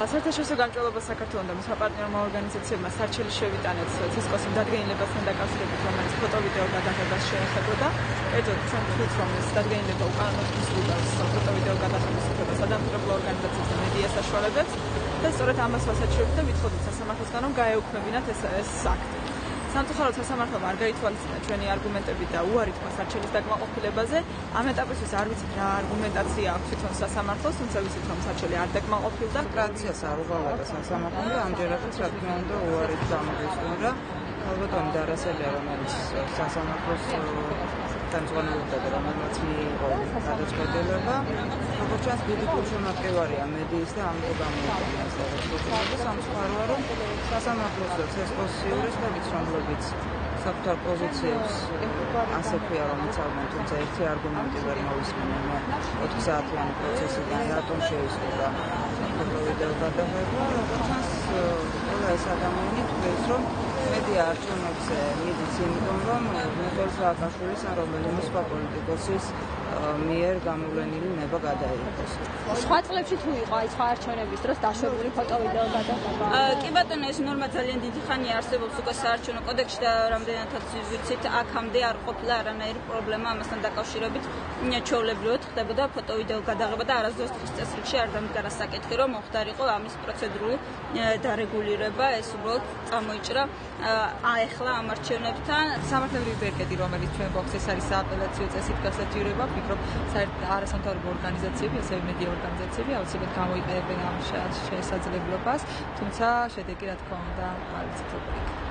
საერთაშორისო გამჭვირვალობა საქართველოს და მის პარტნიორმა ორგანიზაციებმა სარჩელი შევიტანეთ ცესკოს დადგენილებასთან დაკავშირებით, რომელიც ფოტო-ვიდეო გადაღებას შეეხებოდა. ერთად ჩვენ ვთქვით, რომ ეს დადგენილება უკანონოდ უსრულებს ფოტო-ვიდეო გადაღების უფლებას ადამიანურ ორგანიზაციებს და მედია საშუალებებს და სწორედ ამას ვასაჩვევთ და ვითხოვთ სასამართლოსგან, რომ გაეუქმებინათ ეს აქტი. სამწუხაროდ სასამართლომ არ გაითვალისწინა ჩვენი არგუმენტები და უარი თქვა სარჩელის დაკმაყოფილებაზე. ამ ეტაპისთვის არ ვიცით რა არგუმენტაცია აქვს თვითონ სასამართლოს, თუმცა ვიცით, რომ სარჩელი არ დაკმაყოფილდა. პრაქტიკას არ უყურებდა სასამართლომ და ამჯერადაც რა თქმა უნდა უარით გამოგვისურვა. ალბათ დარასელია, რომელიც სასამართლოს ხელმძღვანელობდა და რომელმაც მიიღო გადაწყვეტილება. როგორც ჩანს, დიდი გულშემატკივარია მედიის და ამიტომ გამოიყენა ეს გადაწყვეტილება. სამწუხაროა, რომ სასამართლოს და ცესკოს იურისტებიც, რომლებიც საკუთარ პოზიციებს ასე ქვია, რომ იცავდნენ, თუმცა ერთი არგუმენტი ვერ მოვისმენენ 4 საათიანი პროცესიდან, რატომ შეისურვა ფოტო-ვიდეო გადაღება. როგორც ჩანს, ყველა ეს ადამიანი თქვეს, რომ მედია არჩევნებზე მიდის იმიტომ, რომ მიხეილ სააკაშვილის ან რომელიმე სხვა პოლიტიკოსის მიერ გამოვლენილი ნება გადაიღოს. სხვა წლებში თუ იყო აი სხვა არჩევნების დროს დაშვებული ფოტო-ვიდეო გადაღება? კი ბატონო, ეს ნორმა ძალიან დიდი ხანია არსებობს უკვე საარჩევნო კოდექსში და რამდენადაც ვიცით, აქამდე არ ყოფილა არანაირი პრობლემა ამასთან დაკავშირებით. ჩვეულებრივად ხდებოდა ფოტო-ვიდეო გადაღება და არასდროს დღის წესრიგში არ დამდგარა საკითხი, რომ მოხდარიყო ამის პროცედურული დარეგულირება, ეს უბრალოდ წამოიჭრა ეხლა ამ არჩევნებთან. სამართლებრივი ბერკეტი, რომელიც ჩვენ გვაქვს, ეს არის სააპელაციო წესით გასაჭიროება. ვფიქრობ, არასამთავრობო ორგანიზაციები, ასევე მედია ორგანიზაციები აუცილებლად გამოიყენებენ ამ შესაძლებლობას, თუმცა შედეგი რა თქმა უნდა არ ვიცით როგორ იქნება.